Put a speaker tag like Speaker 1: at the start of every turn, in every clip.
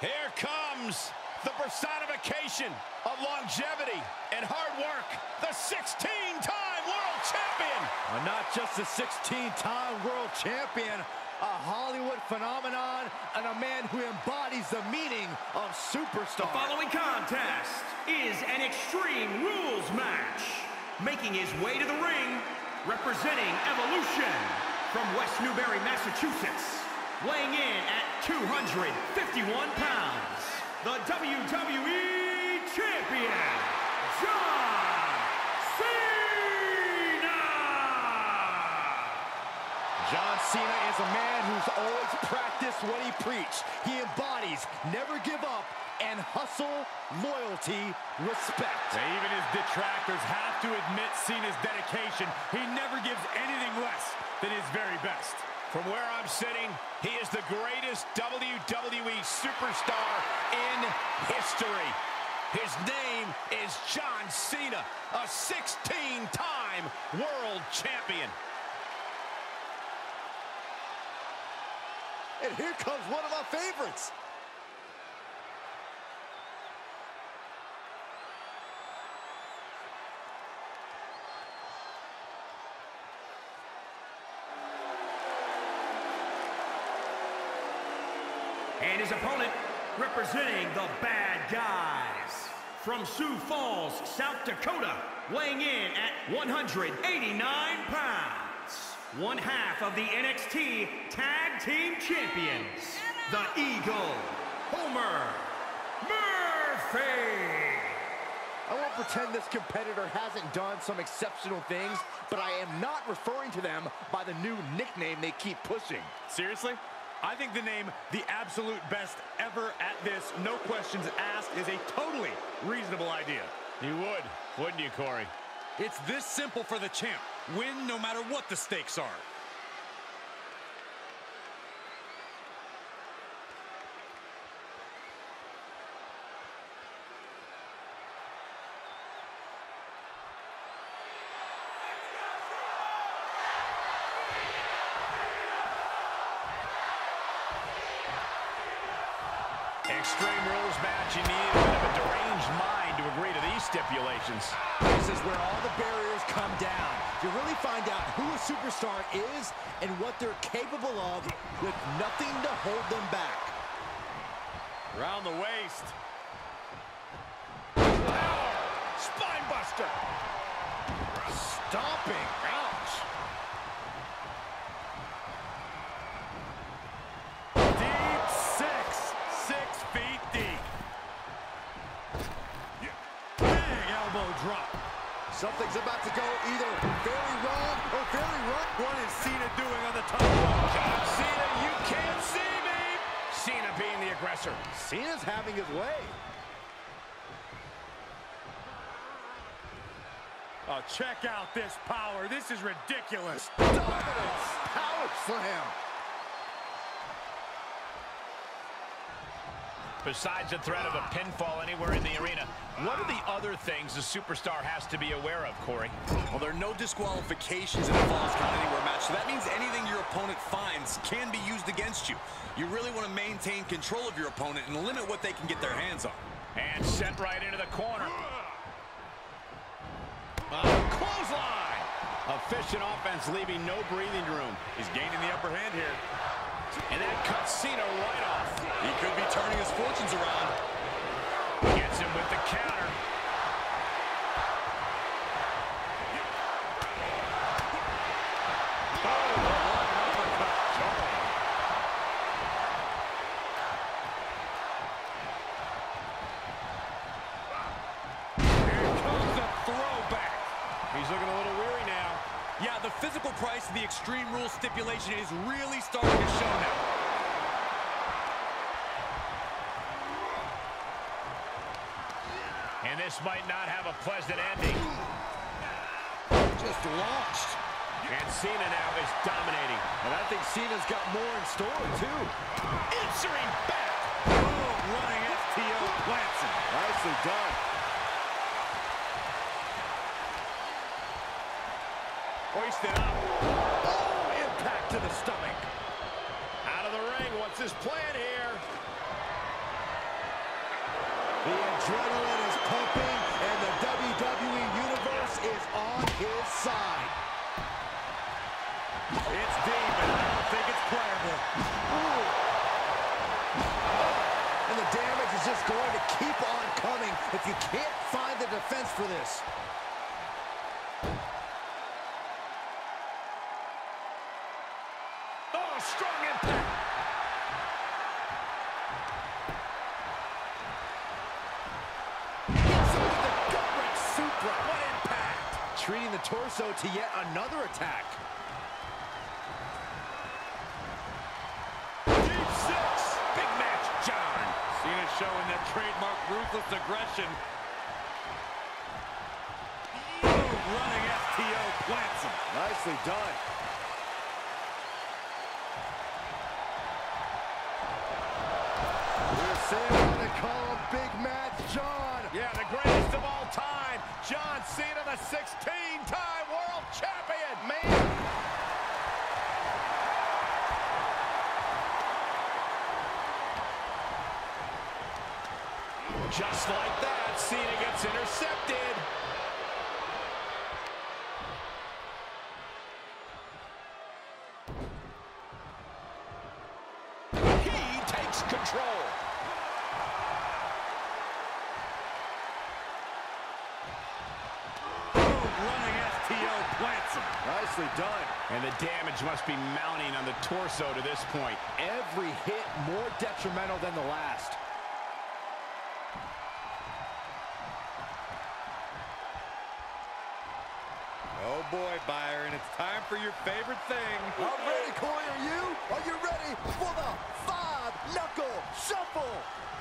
Speaker 1: Here comes the personification of longevity and hard work, the 16-time world champion.
Speaker 2: Not just a 16-time world champion, a Hollywood phenomenon, and a man who embodies the meaning of superstar.
Speaker 3: The following contest is an Extreme Rules match. Making his way to the ring, representing Evolution from West Newbury, Massachusetts. Weighing in at 251 pounds, the WWE Champion, John Cena!
Speaker 2: John Cena is a man who's always practiced what he preached. He embodies never give up and hustle, loyalty, respect.
Speaker 4: Now, even his detractors have to admit Cena's dedication. He never gives anything less than his very best.
Speaker 1: From where I'm sitting, he is the greatest WWE superstar in history. His name is John Cena, a 16-time world champion.
Speaker 2: And here comes one of my favorites.
Speaker 3: And his opponent, representing the Bad Guys, from Sioux Falls, South Dakota, weighing in at 189 pounds, one half of the NXT Tag Team Champions, the Eagle, Homer Murphy.
Speaker 2: I won't pretend this competitor hasn't done some exceptional things, but I am not referring to them by the new nickname they keep pushing.
Speaker 4: Seriously? I think the name, the absolute best ever at this, no questions asked, is a totally reasonable idea.
Speaker 1: You would, wouldn't you, Corey?
Speaker 4: It's this simple for the champ. Win no matter what the stakes are.
Speaker 1: Extreme Rules match, you need a bit of a deranged mind to agree to these stipulations.
Speaker 2: This is where all the barriers come down. You really find out who a superstar is and what they're capable of with nothing to hold them back.
Speaker 4: Around the waist.
Speaker 1: Power! Spine buster!
Speaker 2: Stomping. Ouch.
Speaker 4: Deep six. 6 feet deep. Bang, elbow drop.
Speaker 2: Something's about to go either very wrong or very right.
Speaker 4: What is Cena doing on the top rope?
Speaker 1: John Cena, you can't see me! Cena being the aggressor.
Speaker 2: Cena's having his way.
Speaker 4: Oh, check out this power. This is ridiculous.
Speaker 2: Dominance. Power slam.
Speaker 1: Besides the threat of a pinfall anywhere in the arena, what are the other things a superstar has to be aware of, Corey?
Speaker 5: Well, there are no disqualifications in a Falls Count Anywhere match, so that means anything your opponent finds can be used against you. You really want to maintain control of your opponent and limit what they can get their hands on.
Speaker 1: And sent right into the corner. Clothesline! Efficient offense, leaving no breathing room.
Speaker 4: He's gaining the upper hand here.
Speaker 1: And that cuts Cena right off.
Speaker 5: He could be turning his fortunes around.
Speaker 1: Gets him with the counter.
Speaker 4: Here comes the throwback.
Speaker 1: He's looking a little weary now.
Speaker 5: Yeah, the physical price of the Extreme Rules stipulation is really starting to show now.
Speaker 1: And this might not have a pleasant ending.
Speaker 2: Just launched.
Speaker 1: And Cena now is dominating.
Speaker 2: And I think Cena's got more in store, too.
Speaker 1: Answering back.
Speaker 4: Oh, running FTO plants him.
Speaker 2: Nicely done.
Speaker 1: Hoisted up.
Speaker 2: Oh, impact to the stomach.
Speaker 1: Out of the ring. What's his plan here?
Speaker 2: The adrenaline is pumping, and the WWE Universe is on his side.
Speaker 4: It's deep, and I don't think it's playable.
Speaker 2: Ooh. And the damage is just going to keep on coming if you can't find the defense for this.
Speaker 1: Oh, strong impact.
Speaker 2: Gets over the gut-wrench suplex. What impact! Treating the torso to yet another attack.
Speaker 1: Deep six. Big match, John.
Speaker 4: Cena showing that trademark ruthless aggression. Running FTO plants him.
Speaker 2: Nicely done. We're saying what they call a big match, John.
Speaker 1: Yeah, the greatest of all time. John Cena, the 16-time world champion.
Speaker 2: Man.
Speaker 1: Just like that, Cena gets intercepted. He takes control.
Speaker 4: Running FTO plants him.
Speaker 2: Nicely done.
Speaker 1: And the damage must be mounting on the torso to this point.
Speaker 2: Every hit more detrimental than the last.
Speaker 4: Oh boy, Byron, it's time for your favorite thing.
Speaker 2: I'm ready, Corey. Are you? Are you ready for the five-knuckle shuffle?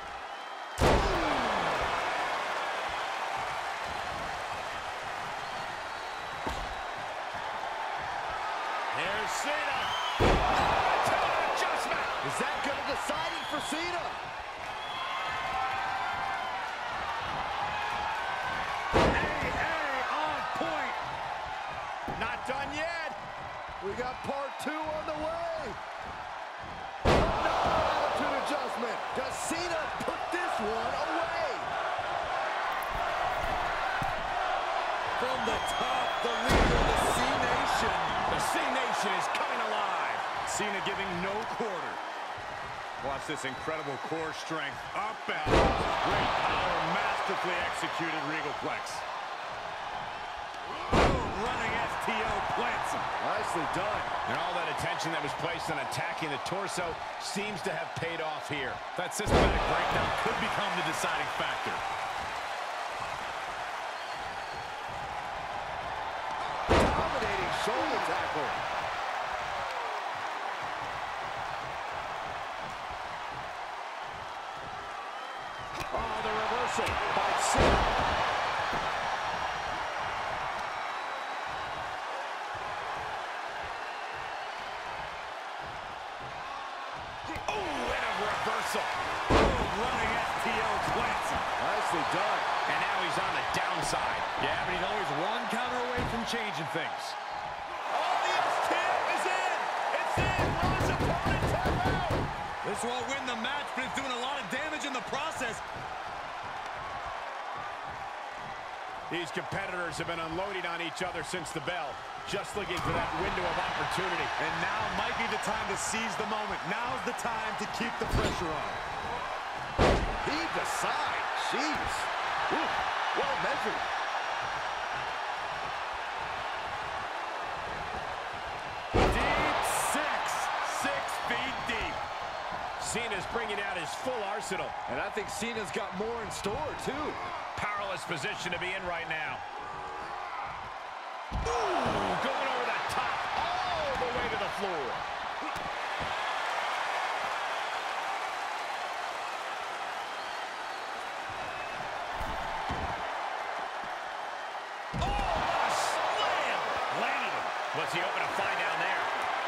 Speaker 1: Here's Cena. Talent adjustment.
Speaker 2: Is that going to decide it for Cena?
Speaker 4: On point.
Speaker 1: Not done yet.
Speaker 2: We got part two on the way. Another attitude adjustment. Does Cena put this one away?
Speaker 4: From the top, the leader of the C-Nation.
Speaker 1: The C-Nation is coming alive.
Speaker 4: Cena giving no quarter. Watch this incredible core strength. Up and great power, masterfully executed Regalplex. Running FTO plants him.
Speaker 2: Nicely done.
Speaker 1: And all that attention that was placed on attacking the torso seems to have paid off here.
Speaker 4: That systematic breakdown could become the deciding factor.
Speaker 2: Dominating shoulder tackle. Oh, the reversal by Cena.
Speaker 4: Running FTO plants him.
Speaker 2: Nicely done.
Speaker 1: And now he's on the downside.
Speaker 4: Yeah, but he's always one counter away from changing things.
Speaker 1: Oh, the S-tip is in. It's in. Will his opponent tap out?
Speaker 4: This won't win the match, but it's doing a lot of damage in the process.
Speaker 1: These competitors have been unloading on each other since the bell. Just looking for that window of opportunity.
Speaker 4: And now might be the time to seize the moment. Now's the time to keep the pressure on.
Speaker 2: Heave aside. Jeez. Ooh, well measured.
Speaker 4: Deep six. 6 feet deep.
Speaker 1: Cena's bringing out his full arsenal.
Speaker 2: And I think Cena's got more in store, too.
Speaker 1: Powerless position to be in right now. Ooh, going over the top, all the way to the floor. Oh, what a slam! Landed him. What's he hoping to find down there?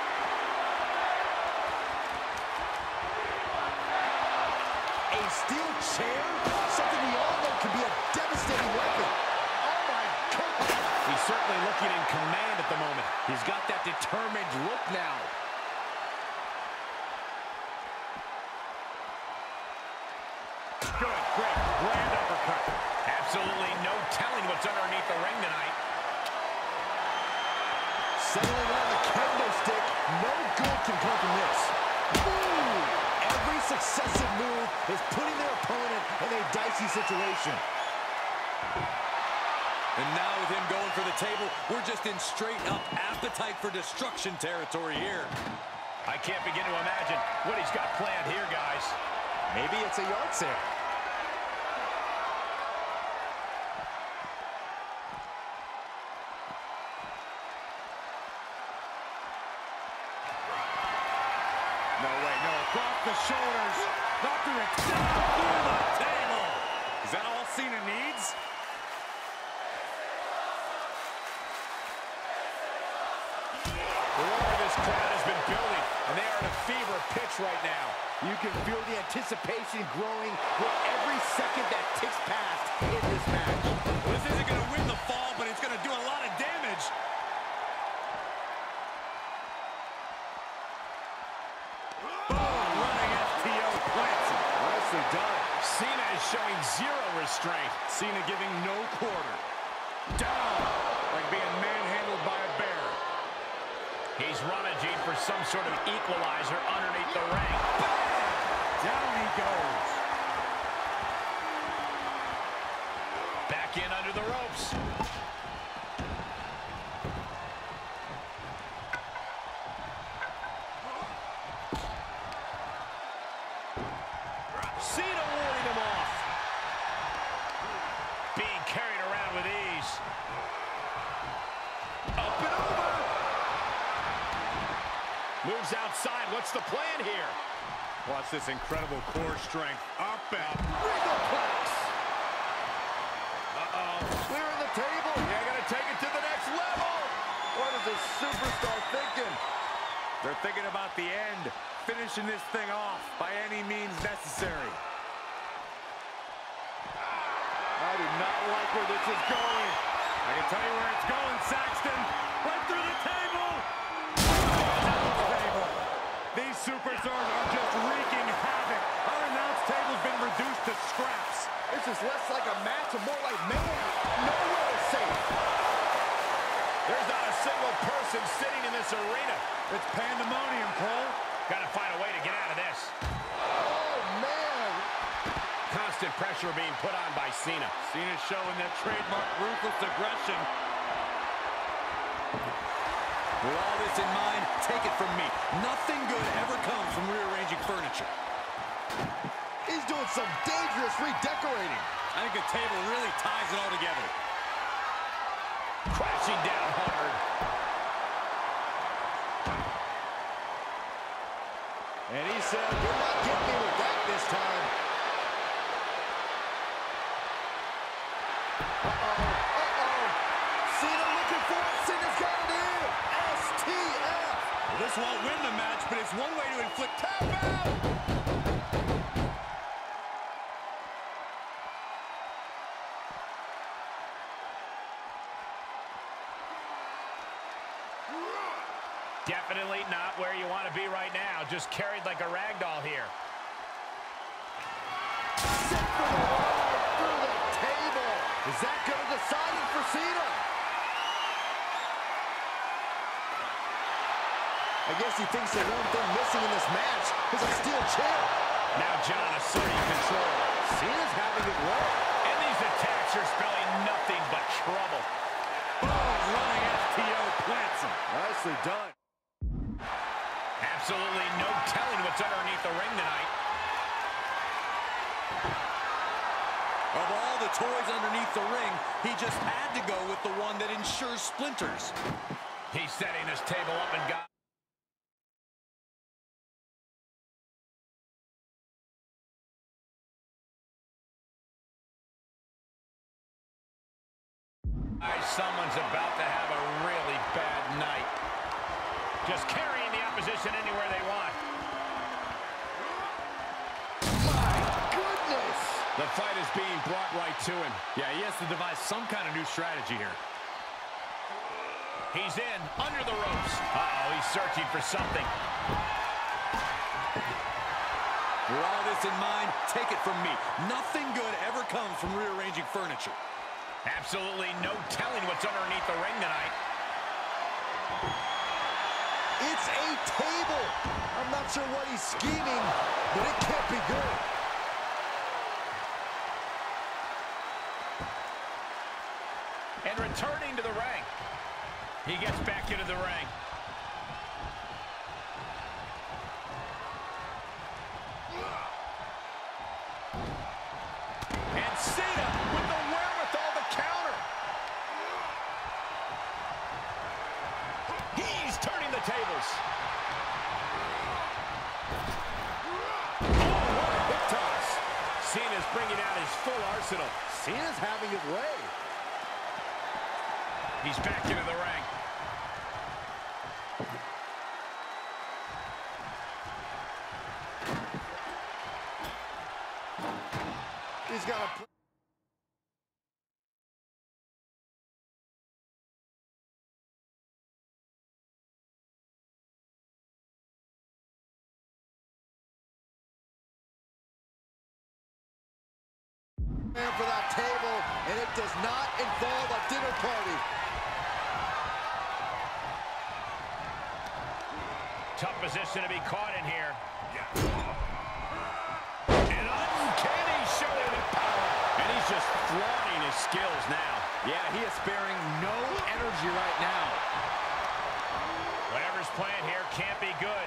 Speaker 2: A steel chair? Something we all know can be a devastating weapon. Oh, my God.
Speaker 1: He's certainly looking in command at the moment.
Speaker 2: He's got that determined look now.
Speaker 4: Good, great. Grand
Speaker 1: what's underneath the ring tonight.
Speaker 2: Settling on the kendo stick. No good can come from this. Ooh! Every successive move is putting their opponent in a dicey situation.
Speaker 5: And now with him going for the table, we're just in straight-up appetite for destruction territory here.
Speaker 1: I can't begin to imagine what he's got planned here, guys.
Speaker 2: Maybe it's a yard sale.
Speaker 4: No way, no, across the shoulders. Knocked it down through the table. Is that all Cena needs?
Speaker 1: The roar of this crowd has been building, and they are at a fever pitch right now.
Speaker 2: You can feel the anticipation growing with every second that ticks past in this match.
Speaker 5: Well, this isn't going to win the fall, but it's going to do a lot of damage.
Speaker 2: Nicely done.
Speaker 1: Cena is showing zero restraint.
Speaker 4: Cena giving no quarter. Down, like being manhandled by a bear.
Speaker 1: He's rummaging for some sort of equalizer underneath the ring.
Speaker 4: Down he goes.
Speaker 1: Back in under the ropes. Cena warding him off. Being carried around with ease. Up and over. Moves outside. What's the plan here?
Speaker 4: Watch this incredible core strength. Up and
Speaker 2: Rigoplex. Clearing the table.
Speaker 1: Yeah, gonna take it to the next level.
Speaker 2: What is this superstar thinking?
Speaker 4: they're thinking about the end, finishing this thing off by any means necessary.
Speaker 2: I do not like where this is going.
Speaker 4: I can tell you where it's going, Saxton. Right through the table. These superstars are just wreaking havoc. Our announce table's been reduced to scraps.
Speaker 2: This is less like a match and more like mayhem. Nowhere is safe.
Speaker 1: There's not a single person sitting in this arena.
Speaker 4: It's pandemonium, Cole.
Speaker 1: Gotta find a way to get out of this.
Speaker 2: Oh, man.
Speaker 1: Constant pressure being put on by Cena.
Speaker 4: Cena's showing that trademark ruthless aggression.
Speaker 5: With all this in mind, take it from me. Nothing good ever comes from rearranging furniture.
Speaker 2: He's doing some dangerous redecorating.
Speaker 5: I think the table really ties it all together.
Speaker 1: Crashing down hard.
Speaker 2: And he said, "You're not getting me with that this time." Cena looking for it. Cena's got it in. STF.
Speaker 5: Well, this won't win the match, but it's one way to inflict tap out.
Speaker 1: Definitely not where you want to be right now. Just carried like a rag doll here.
Speaker 2: Set for the ride through the table. Is that going to decide it for Cena? I guess he thinks the one thing missing in this match is a steel chair.
Speaker 1: Now John asserting control.
Speaker 2: Cena's having it rough.
Speaker 1: And these attacks are spelling nothing but trouble.
Speaker 4: Boom, running FTO plants him.
Speaker 2: Nicely done.
Speaker 1: Absolutely no telling what's underneath the ring tonight.
Speaker 5: Of all the toys underneath the ring, he just had to go with the one that ensures splinters.
Speaker 1: He's setting his table up and got... Someone's about to have a really bad night. Just carrying the opposition anywhere they want.
Speaker 2: My goodness!
Speaker 1: The fight is being brought right to him.
Speaker 4: Yeah, he has to devise some kind of new strategy here.
Speaker 1: He's in, under the ropes. Uh-oh, he's searching for something.
Speaker 5: With all this in mind, take it from me. Nothing good ever comes from rearranging furniture.
Speaker 1: Absolutely no telling what's underneath the ring tonight.
Speaker 2: It's a table. I'm not sure what he's scheming, but it can't be good.
Speaker 1: And returning to the ring. He gets back into the ring. And Cena with the wherewithal to counter. He's turning the tables. Oh, what a hip toss. Cena's bringing out his full arsenal.
Speaker 2: Cena's having his way.
Speaker 1: He's back into the ring.
Speaker 2: He's got a... for that table, and it does not involve a dinner party.
Speaker 1: Tough position to be caught in here. An uncanny showing of power. And he's just flaunting his skills now.
Speaker 2: Yeah, he is sparing no energy right now.
Speaker 1: Whatever's playing here can't be good.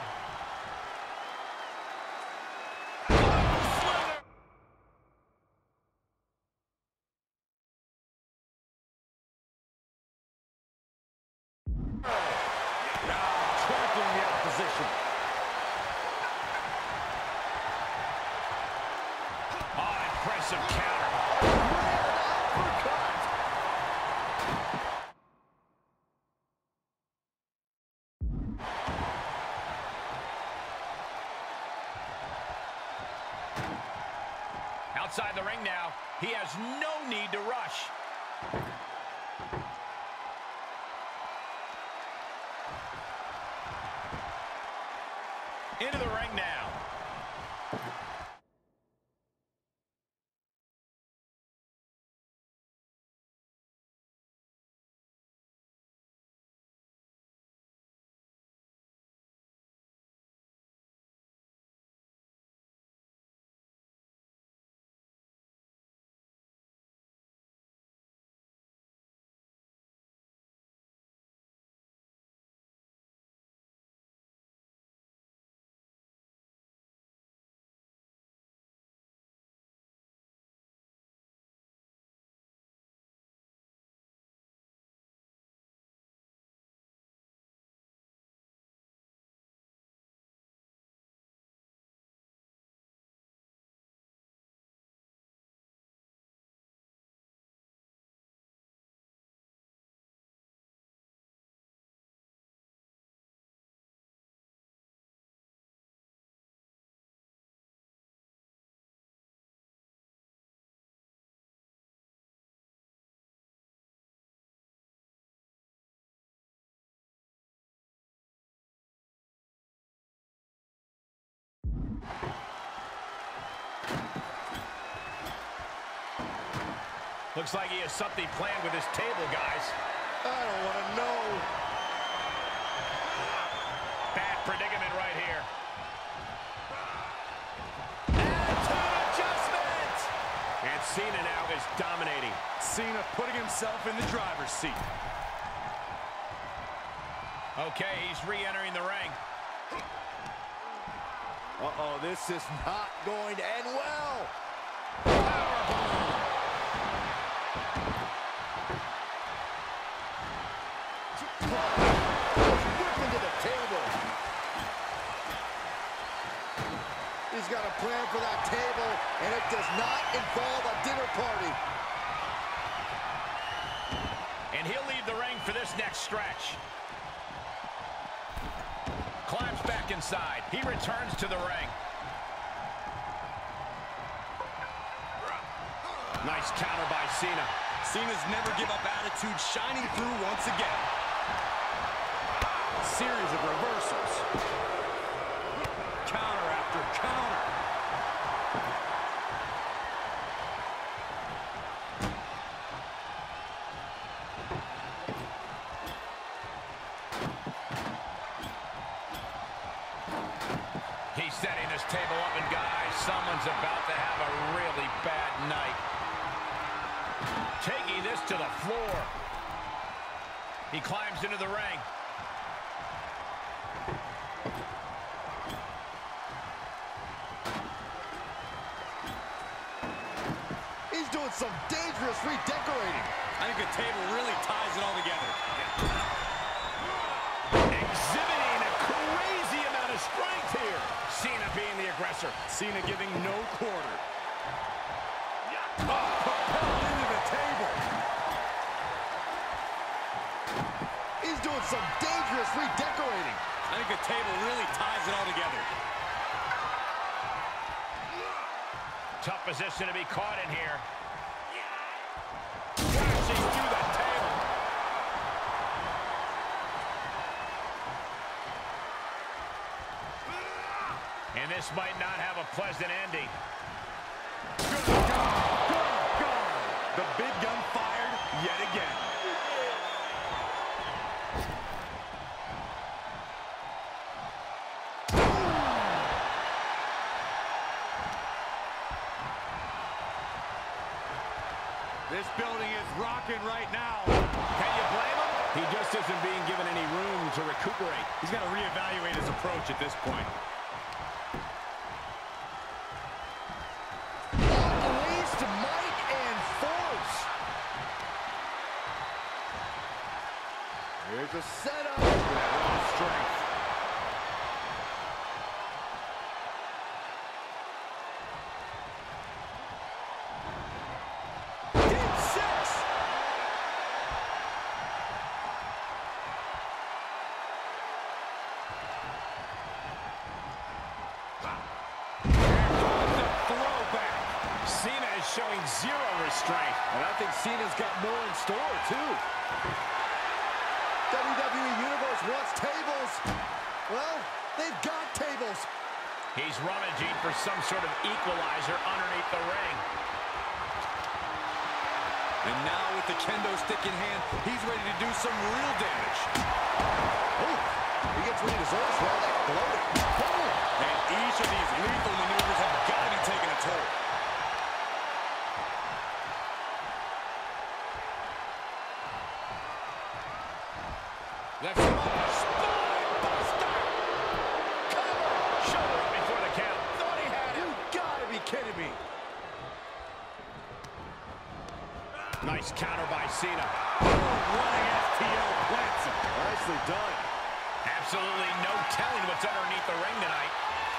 Speaker 2: Trampling the opposition.
Speaker 1: Oh, impressive counter. Outside the ring now, he has no need to rush. Into the ring now. Looks like he has something planned with his table, guys.
Speaker 2: I don't want to know.
Speaker 1: Bad predicament right here. Attitude adjustment! And Cena now is dominating.
Speaker 4: Cena putting himself in the driver's seat.
Speaker 1: Okay, he's re-entering the ring.
Speaker 2: Uh-oh, this is not going to end well. Whipping to the table. He's got a plan for that table, and it does not involve a dinner party.
Speaker 1: And he'll leave the ring for this next stretch. Climbs back inside. He returns to the ring. Nice counter by Cena.
Speaker 5: Cena's never give up attitude shining through once again.
Speaker 2: Series of reversals.
Speaker 5: Counter after counter.
Speaker 1: table up, and guys, someone's about to have a really bad night. Taking this to the floor. He climbs into the ring.
Speaker 2: He's doing some dangerous redecorating.
Speaker 5: I think the table really ties it all together.
Speaker 1: Exhibiting a crazy amount of strength here. Cena being the aggressor.
Speaker 4: Cena giving no quarter. Propelled into the table.
Speaker 2: He's doing some dangerous redecorating.
Speaker 5: I think the table really ties it all together.
Speaker 1: Tough position to be caught in here. Crashing through the table. And this might not have a pleasant ending.
Speaker 4: Good God. Good God. The big gun fired yet again. This building is rocking right now.
Speaker 1: Can you blame him? He just isn't being given any room to recuperate.
Speaker 4: He's got to reevaluate his approach at this point.
Speaker 2: Unleashed might and force. Here's a setup.
Speaker 4: Look at that raw strength.
Speaker 1: Showing zero restraint.
Speaker 2: And I think Cena's got more in store, too. WWE Universe wants tables. Well, they've got tables.
Speaker 1: He's rummaging for some sort of equalizer underneath the ring.
Speaker 5: And now with the kendo stick in hand, he's ready to do some real damage.
Speaker 2: Oh, he gets what he deserves for all that bloating. Oh.
Speaker 5: And each of these lethal maneuvers have got to be taking a toll.
Speaker 1: Left him up. Spine buster. Cover. Shoulder up before the count. Thought he had him.
Speaker 2: You gotta be kidding me.
Speaker 1: Nice counter by Cena.
Speaker 4: Running STO plants him.
Speaker 2: Nicely done.
Speaker 1: Absolutely no telling what's underneath the ring tonight.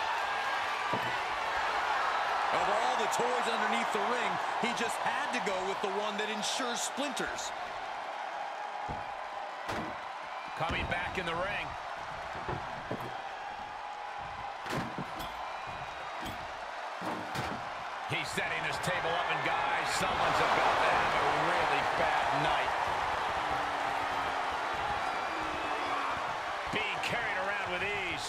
Speaker 5: Over all the toys underneath the ring, he just had to go with the one that ensures splinters.
Speaker 1: Coming back in the ring. He's setting this table up, and guys, someone's about to have a really bad night. Being carried around with ease.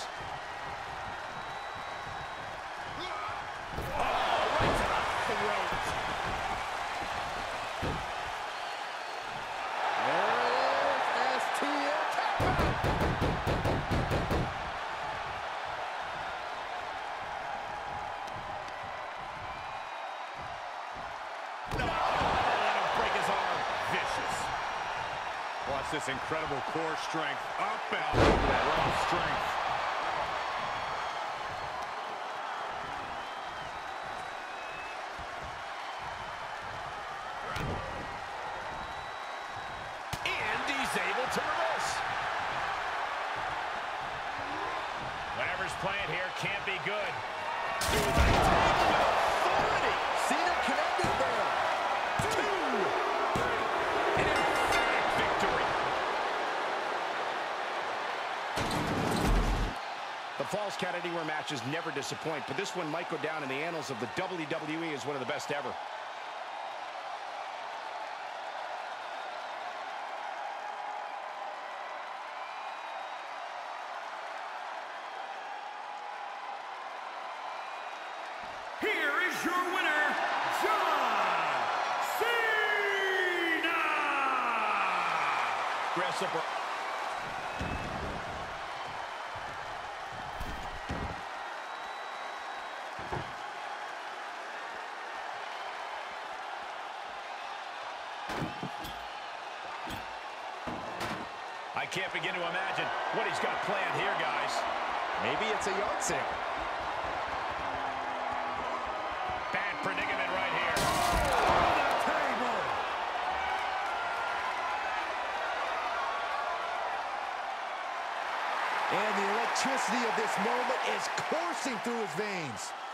Speaker 1: Oh, right to the throat.
Speaker 2: There's STO.
Speaker 4: Watch this incredible core strength. Up and look at that raw strength.
Speaker 1: And he's able to reverse. Whatever's playing here can't be good. Through the table with authority.
Speaker 2: Cena connected there.
Speaker 1: 2, 3. An emphatic victory. The Falls Count Anywhere matches never disappoint, but this one might go down in the annals of the WWE as one of the best ever.
Speaker 3: Here is your winner, John Cena!
Speaker 1: Wrestler. I can't begin to imagine what he's got planned here, guys.
Speaker 2: Maybe it's a yard sale.
Speaker 1: Bad predicament right here.
Speaker 2: And the electricity of this moment is coursing through his veins.